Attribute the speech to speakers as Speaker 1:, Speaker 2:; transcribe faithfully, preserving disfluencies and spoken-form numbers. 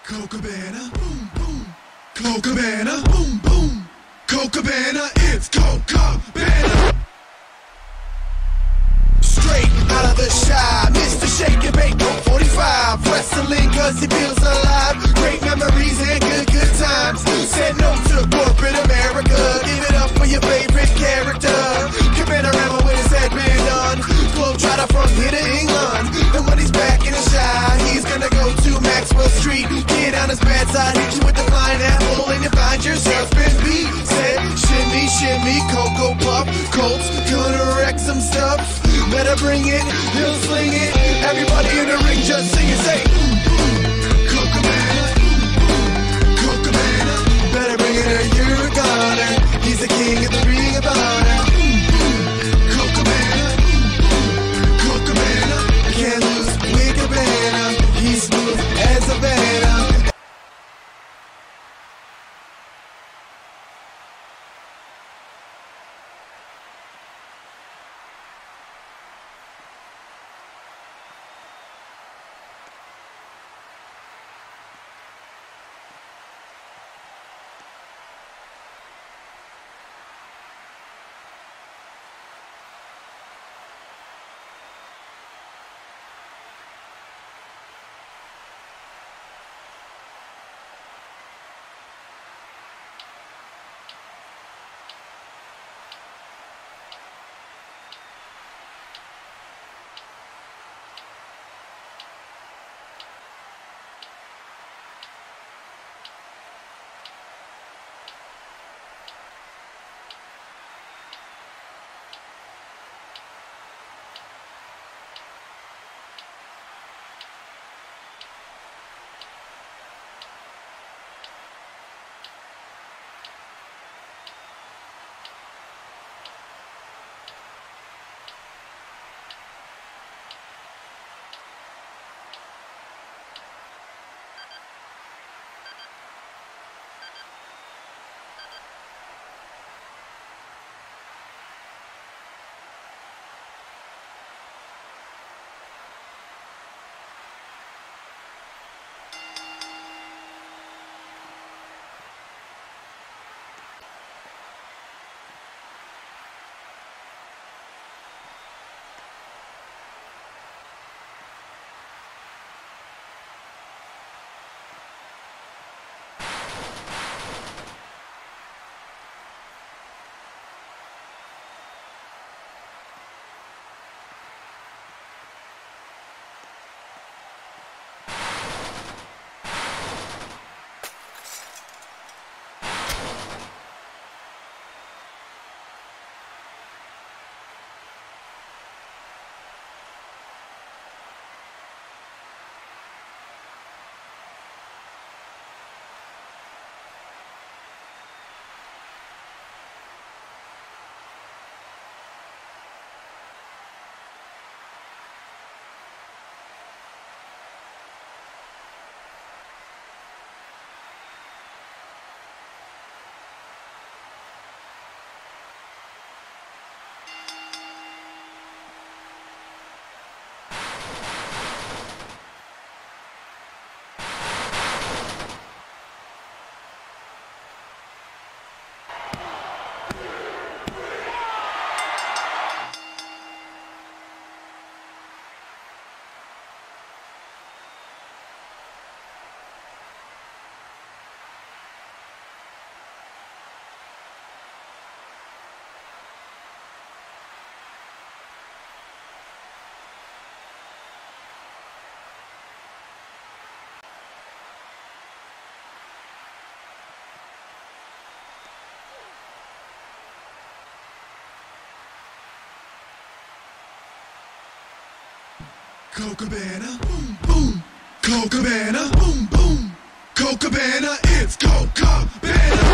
Speaker 1: Cocabana, boom, boom. Cocabana, boom, boom. Cocabana, it's Cocabana. Straight out of the shy, Mister Shake and Bake, Coke forty-five. Wrestling cause he feels alive. Great memories and good, good times. Said no to corporate America. Give it up for your favorite character. Cabanarama with his head been done. Globetrotter from here to England. And when he's back in the shy, he's gonna go to Maxwell Street. Get on his bad side, hit you with the flying apple, and you find yourself been beat. Said shimmy, shimmy, Cocoa Puff. Colts gonna wreck some stuff. Better bring it, he'll sling it. Everybody in the ring just sing it, say boom, boom. Cocabana, boom, boom. Cocabana. Better bring it or you're a goner. He's the king of the ring of honor. Boom, boom. Cocabana, boom, boom. Cocabana. Can't lose with Cabana. He's smooth as a banana. Cocabana, boom, boom. Cocabana, boom, boom. Cocabana, it's Cocabana.